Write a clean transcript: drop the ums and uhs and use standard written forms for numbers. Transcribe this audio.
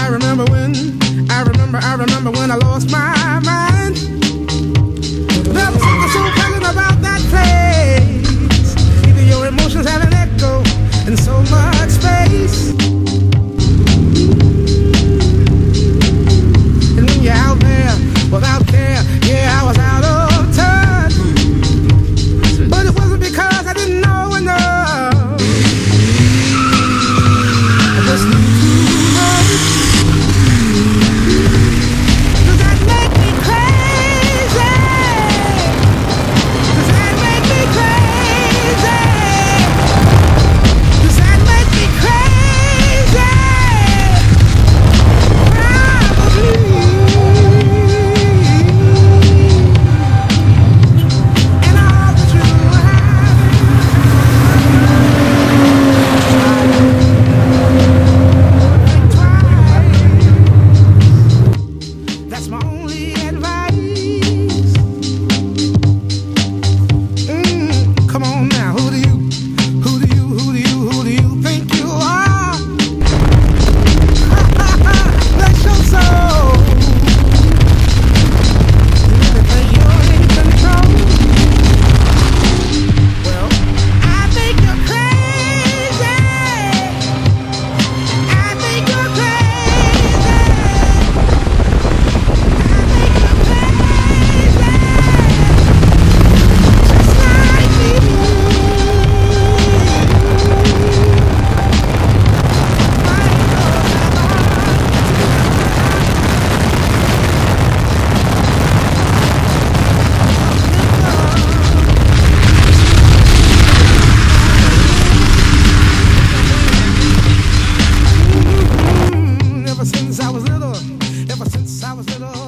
I remember when I lost my mind. There was something so pleasant about that place. Even your emotions have an echo in so much space. And when you're out there without care, yeah, I was out of touch. But it wasn't because I didn't know enough. I just knew too much. Does that make me crazy? Does that make me crazy? Does that make me crazy? Probably. And all the truth that's my only advice. Come on now, who do you think you are? Bless your soul. You really think you're in control? Well, I think you're crazy. I think you're crazy. Ever since I was little,